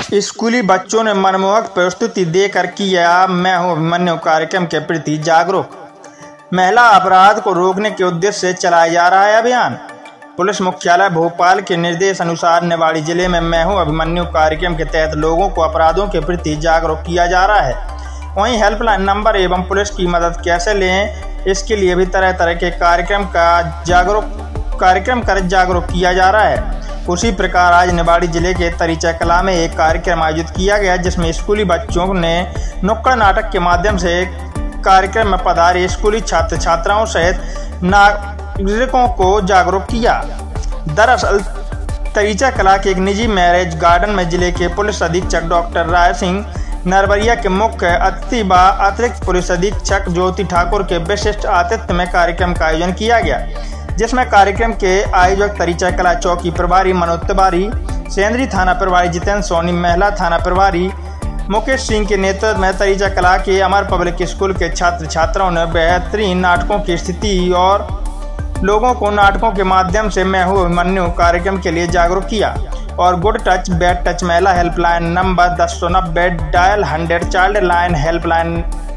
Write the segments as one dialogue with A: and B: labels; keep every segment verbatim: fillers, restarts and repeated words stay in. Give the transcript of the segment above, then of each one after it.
A: स्कूली बच्चों ने मनमोहक प्रस्तुति देकर किया मैं हूं अभिमन्यु कार्यक्रम के प्रति जागरूक। महिला अपराध को रोकने के उद्देश्य से चलाया जा रहा है अभियान। पुलिस मुख्यालय भोपाल के निर्देश अनुसार निवाड़ी जिले में मैं हूं अभिमन्यु कार्यक्रम के तहत लोगों को अपराधों के प्रति जागरूक किया जा रहा है। वहीं हेल्पलाइन नंबर एवं पुलिस की मदद कैसे लें, इसके लिए भी तरह तरह के कार्यक्रम का जागरूक कार्यक्रम कर जागरूक किया जा रहा है। उसी प्रकार आज निवाड़ी जिले के तरीचा कला में एक कार्यक्रम आयोजित किया गया, जिसमें स्कूली बच्चों ने नुक्कड़ नाटक के माध्यम से कार्यक्रम में पधारे स्कूली छात्र छात्राओं सहित नागरिकों को जागरूक किया। दरअसल तरीचा कला के एक निजी मैरिज गार्डन में जिले के पुलिस अधीक्षक डॉक्टर राय सिंह नरवरिया के मुख्य अतिथि व अतिरिक्त पुलिस अधीक्षक ज्योति ठाकुर के विशिष्ट आतिथ्य में कार्यक्रम का आयोजन किया गया, जिसमें कार्यक्रम के आयोजक तरीचा कला चौकी प्रभारी मनोज तिवारी, सेंद्री थाना प्रभारी जितेंद्र सोनी, महिला थाना प्रभारी मुकेश सिंह के नेतृत्व में तरीचा कला के अमर पब्लिक स्कूल के छात्र छात्राओं ने बेहतरीन नाटकों की स्थिति और लोगों को नाटकों के माध्यम से मैं हूं अभिमन्यु कार्यक्रम के लिए जागरूक किया और गुड टच बैड टच महिला हेल्पलाइन नंबर दस सौ नब्बे dial hundred child line helpline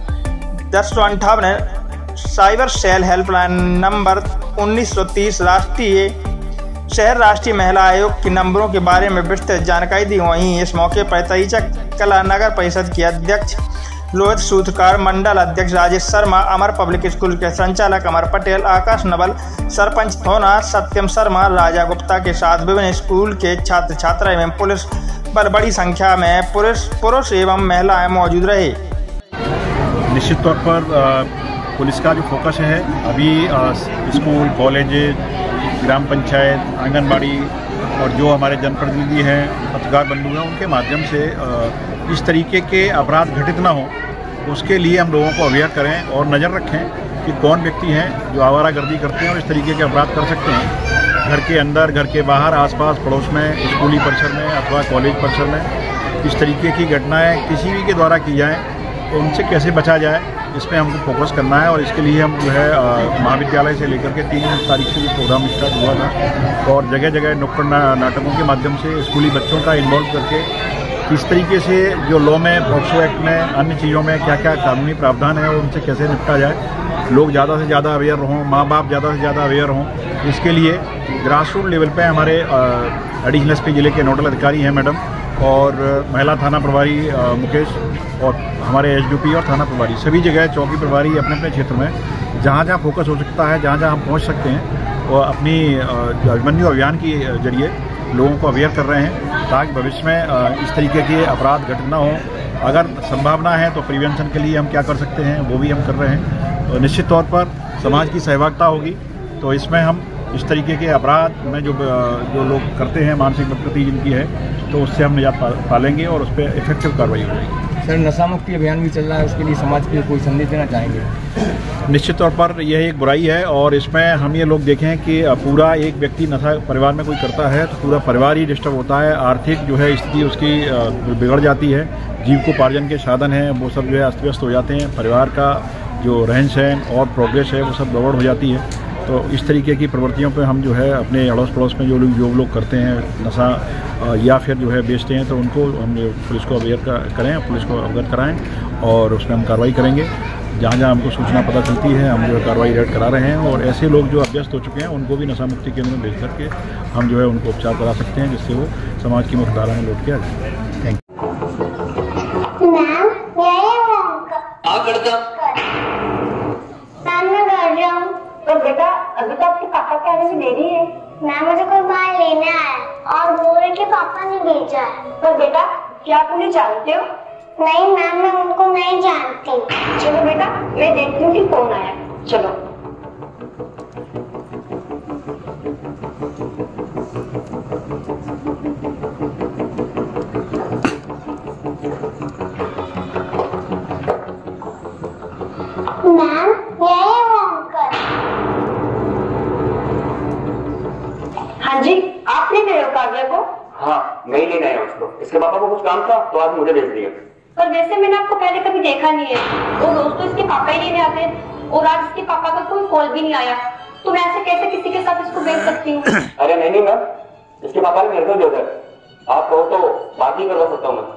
A: दस सौ अंठावन साइबर सेल हेल्पलाइन नंबर उन्नीस सौ तीस राष्ट्रीय शहर राष्ट्रीय महिला आयोग के नंबरों के बारे में विस्तृत जानकारी दी। वहीं इस मौके पर तरीचा कला नगर परिषद के अध्यक्ष रोहित सूत्रकार, मंडल अध्यक्ष राजेश शर्मा, अमर पब्लिक स्कूल के संचालक अमर पटेल, आकाश नवल, सरपंच थोना सत्यम शर्मा, राजा गुप्ता के साथ विभिन्न स्कूल के छात्र छात्रा एवं पुलिस बल बड़ी संख्या में पुरुष पुरुष एवं महिलाएं मौजूद रहे।
B: निश्चित तौर पर पुलिस का जो फोकस है अभी स्कूल, कॉलेज, ग्राम पंचायत, आंगनबाड़ी और जो हमारे जनप्रतिनिधि हैं, पत्रकार बंधु हैं, उनके माध्यम से इस तरीके के अपराध घटित ना हो, उसके लिए हम लोगों को अवेयर करें और नज़र रखें कि कौन व्यक्ति हैं जो आवारागर्दी करते हैं और इस तरीके के अपराध कर सकते हैं। घर के अंदर, घर के बाहर, आसपास, पड़ोस में, स्कूली परिसर में अथवा कॉलेज परिसर में इस तरीके की घटनाएँ किसी भी के द्वारा की जाएँ तो उनसे कैसे बचा जाए, इसमें हमको फोकस करना है। और इसके लिए हम जो है महाविद्यालय से लेकर के तीन तारीख से भी प्रोग्राम स्टार्ट हुआ था और जगह जगह नुक्कड़ नाटकों के माध्यम से स्कूली बच्चों का इन्वॉल्व करके किस तरीके से जो लॉ में, पॉक्सो एक्ट में, अन्य चीज़ों में क्या क्या कानूनी प्रावधान है और उनसे कैसे निपटा जाए, लोग ज़्यादा से ज़्यादा अवेयर हों, माँ बाप ज़्यादा से ज़्यादा अवेयर हों। इसके लिए ग्रास रूट लेवल पर हमारे एडिशनल एस पी जिले के नोडल अधिकारी हैं मैडम और महिला थाना प्रभारी मुकेश और हमारे एस डी पी और थाना प्रभारी सभी जगह चौकी प्रभारी अपने अपने क्षेत्र में जहाँ जहाँ फोकस हो सकता है, जहाँ जहाँ हम पहुँच सकते हैं वो अपनी अभिमन्यु अभियान के जरिए लोगों को अवेयर कर रहे हैं ताकि भविष्य में इस तरीके के अपराध घटित न हो। अगर संभावना है तो प्रिवेंशन के लिए हम क्या कर सकते हैं वो भी हम कर रहे हैं। तो निश्चित तौर पर समाज की सहभागिता होगी तो इसमें हम इस तरीके के अपराध में जो जो लोग करते हैं, मानसिक विकृति जिनकी है, तो उससे हम निजात पा, पालेंगे और उस पर इफेक्टिव कार्रवाई हो जाएगी।
C: सर, नशा मुक्ति अभियान भी चल रहा है, उसके लिए समाज के लिए कोई संदेश देना चाहेंगे?
B: निश्चित तौर पर यह एक बुराई है और इसमें हम ये लोग देखें कि पूरा एक व्यक्ति नशा परिवार में कोई करता है तो पूरा परिवार ही डिस्टर्ब होता है, आर्थिक जो है स्थिति उसकी बिगड़ जाती है, जीविकोपार्जन के साधन हैं वो सब जो है अस्त व्यस्त हो जाते हैं, परिवार का जो रहन सहन और प्रोग्रेस है वो सब गड़बड़ हो जाती है। तो इस तरीके की प्रवृत्तियों पे हम जो है अपने अड़ोस पड़ोस में जो लोग जो लोग करते हैं नशा या फिर जो है बेचते हैं तो उनको हम पुलिस को अवेयर करें, पुलिस को अवगत कराएं और उसमें हम कार्रवाई करेंगे। जहाँ जहाँ हमको सूचना पता चलती है हम जो है कार्रवाई रेड करा रहे हैं और ऐसे लोग जो अभ्यस्त हो चुके हैं उनको भी नशा मुक्ति केंद्र में भेज करके हम जो है उनको उपचार करा सकते हैं जिससे वो समाज की मुख्यधारा में लौट के आ जाए। Thank
D: you. तो बेटा अभी तो आपके पापा के आने में देरी है। मैम मुझे कोई माल लेना है और बोल रहे कि पापा ने भेजा है। पर बेटा क्या आप उन्हें जानते हो? नहीं मैम, मैं उनको नहीं जानती। चलो बेटा मैं देखती हूँ कि कौन आया। चलो। मैम यही है अंकल। हाँ जी, आप ले गए हो काव्या को?
E: हाँ, मैं ही लेने आया उसको। इसके पापा को कुछ काम था तो आज मुझे भेज दिया।
D: पर वैसे मैंने आपको पहले कभी देखा नहीं है और रोज तो इसके पापा ही लेने आते हैं और आज इसके पापा का कोई कॉल भी नहीं आया, तो मैं ऐसे कैसे किसी के साथ इसको भेज सकती हूँ?
E: अरे नहीं नहीं मैम, इसके पापा ने मेरे को भेजा। आप कहो तो बात ही करवा सकता हूँ मैं।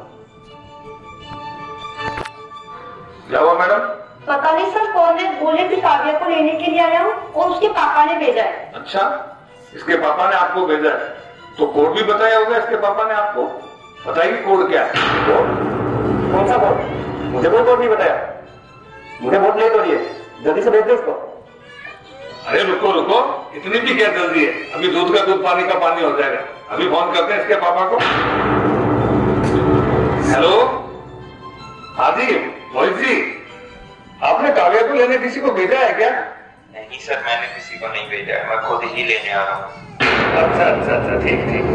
E: क्या हुआ मैडम?
F: पता नहीं सर, कौन है, बोले कि काव्या को लेने के लिए आया हूँ और उसके पापा ने भेजा है।
G: अच्छा, इसके पापा ने आपको भेजा है, तो कोड भी बताया होगा इसके पापा ने आपको। बताइए कोड क्या है?
E: कोड? कौन सा कोड? मुझे कोई कोड नहीं बताया। मुझे बहुत लेट हो रही है, जल्दी से भेज दो इसको।
G: अरे रुको रुको, इतनी भी क्या जल्दी है? अभी दूध का दूध पानी का पानी हो जाएगा। अभी फोन करते हैं इसके पापा को। हेलो, हाँ जी मोहित जी, आपने काव्या को लेने किसी को भेजा है क्या?
H: नहीं सर, मैंने किसी को नहीं भेजा है, मैं खुद ही लेने आ रहा हूँ।
G: अच्छा अच्छा अच्छा, ठीक ठीक।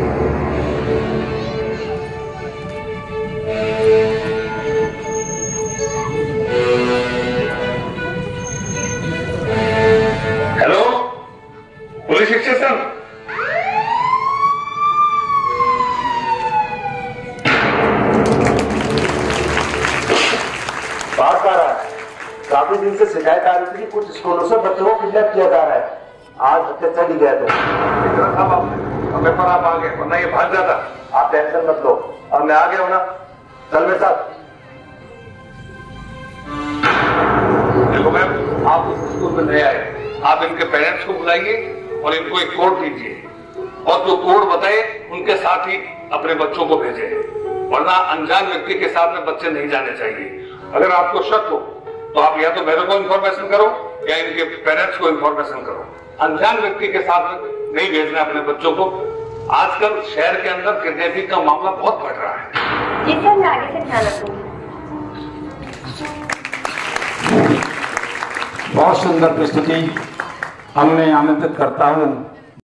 G: Hello, police station.
E: बात आ रहा है, काफी दिन से शिकायत आ रही थी कि कुछ स्कूलों से बच्चों को किडनैप किया जा रहा है। आज बच्चे चल ही गए थे।
G: इतना साहब आपने हमें पर आप आ गए, वरना ये भाग जाता।
E: आप टेंशन मत लो, अब मैं आ गया हूं ना। चल मेरे साथ।
G: देखो मैम, आप उस स्कूल में नए आए, आप इनके पेरेंट्स को बुलाइए और इनको एक कोड दीजिए, और जो कोड बताए उनके साथ ही अपने बच्चों को भेजे, वरना अनजान व्यक्ति के साथ में बच्चे नहीं जाने चाहिए। अगर आपको शक हो तो आप या तो मेरे को इन्फॉर्मेशन करो या इनके पेरेंट्स को इन्फॉर्मेशन करो। अनजान व्यक्ति के साथ में नहीं भेजना अपने बच्चों को। आजकल शहर के अंदर किडनैपिंग का मामला बहुत बढ़ रहा है।
F: जी सर, मैं आगे से ख्याल रखूंगी।
I: बहुत सुंदर प्रस्तुति, हमने आनंदित करता हूँ